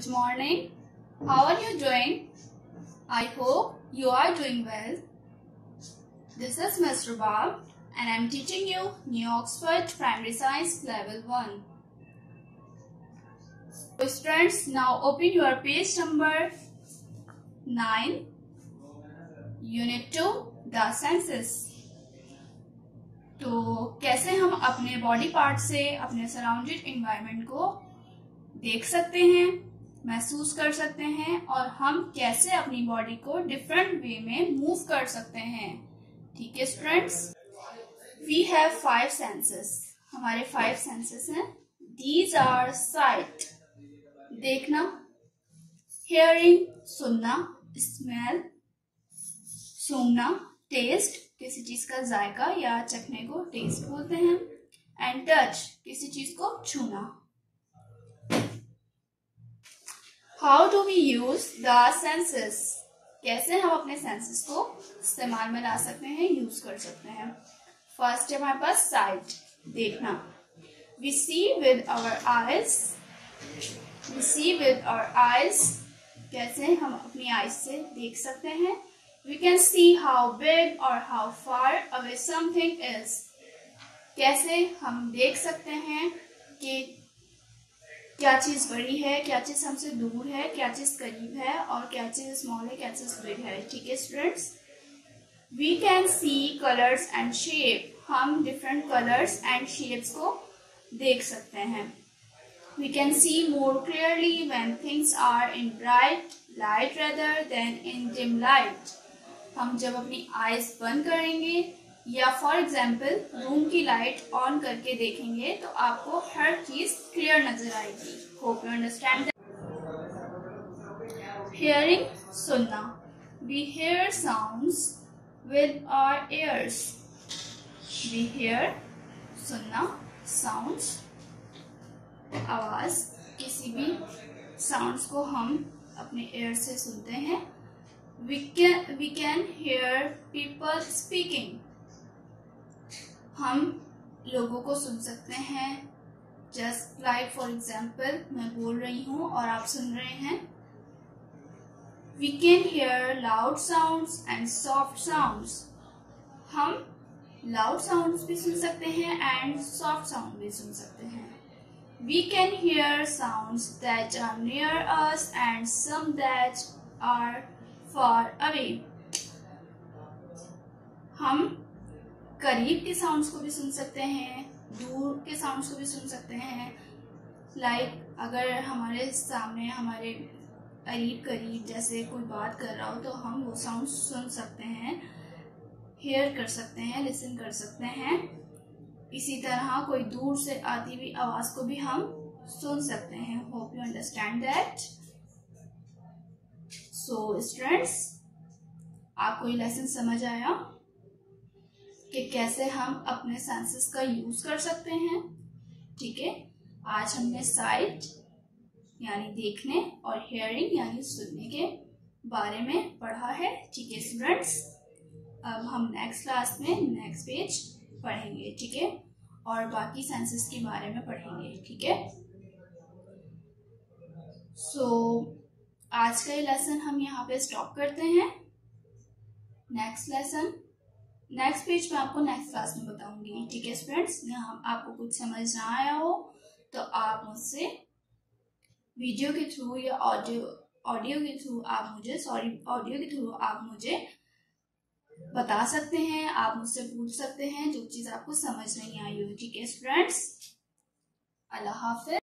morning. How are you doing? I hope you are doing well. This is Mr. Bob and I am teaching you New Oxford Primary Science Level 1. So students, now open your page number 9, Unit 2, The Senses. तो कैसे हम अपने body part से अपने surrounded environment को देख सकते हैं, महसूस कर सकते हैं और हम कैसे अपनी बॉडी को डिफरेंट वे में मूव कर सकते हैं. ठीक है स्टूडेंट्स, वी हैव 5 सेंसेस. हमारे 5 सेंसेस हैं. दीज आर साइट, देखना, हियरिंग, सुनना, स्मेल, सूंघना, टेस्ट, किसी चीज का जायका या चखने को टेस्ट बोलते हैं, एंड टच, किसी चीज को छूना. How do we use the senses, कैसे हम अपने सेंसेस को इस्तेमाल में ला सकते हैं, यूज कर सकते हैं. फर्स्ट है हमारे पास साइट, देखना. We see with our eyes, we see with our eyes, कैसे हम अपनी आईज से देख सकते हैं. We can see how big or how far away something is. कैसे हम देख सकते हैं कि क्या चीज बड़ी है, क्या चीज हमसे दूर है, क्या चीज करीब है और क्या चीज स्मॉल है, क्या चीज बिग है. ठीक है students. We can see colors and shape. हम डिफरेंट कलर्स एंड शेप्स को देख सकते हैं. We can see more clearly when things are in bright light rather than in dim light. हम जब अपनी आईज बंद करेंगे या फॉर एग्जाम्पल रूम की लाइट ऑन करके देखेंगे तो आपको हर चीज क्लियर नजर आएगी. Hope you understand. हियरिंग, सुनना. We hear sounds with our ears. We hear, सुनना, साउंड्स, आवाज, किसी भी साउंड्स को हम अपने ईयर से सुनते हैं. We can hear people speaking. हम लोगों को सुन सकते हैं. Just like for example, मैं बोल रही हूँ और आप सुन रहे हैं. We can hear loud sounds and soft sounds. हम loud sounds भी सुन सकते हैं and soft sound भी सुन सकते हैं. We can hear sounds that are near us and some that are far away. हम करीब के साउंड्स को भी सुन सकते हैं, दूर के साउंड्स को भी सुन सकते हैं. लाइक अगर हमारे सामने हमारे करीब जैसे कोई बात कर रहा हो तो हम वो साउंड सुन सकते हैं, हेयर कर सकते हैं, लिसन कर सकते हैं. इसी तरह कोई दूर से आती हुई आवाज को भी हम सुन सकते हैं. Hope you understand that. So students, आपको ये लेसन समझ आया कि कैसे हम अपने सेंसेस का यूज कर सकते हैं. ठीक है, आज हमने साइट यानी देखने और हियरिंग यानी सुनने के बारे में पढ़ा है. ठीक है स्टूडेंट्स, अब हम नेक्स्ट क्लास में नेक्स्ट पेज पढ़ेंगे. ठीक है, और बाकी सेंसेस के बारे में पढ़ेंगे. ठीक है, सो आज का ये लेसन हम यहाँ पे स्टॉप करते हैं. नेक्स्ट लेसन नेक्स्ट पेज में आपको नेक्स्ट क्लास में बताऊंगी. ठीक है स्टूडेंट्स, यहाँ आपको कुछ समझ ना आया हो तो आप मुझसे वीडियो के थ्रू या ऑडियो के थ्रू आप मुझे बता सकते हैं, आप मुझसे पूछ सकते हैं जो चीज आपको समझ नहीं आई हो. ठीक है स्टूडेंट्स, अल्लाह हाफिज.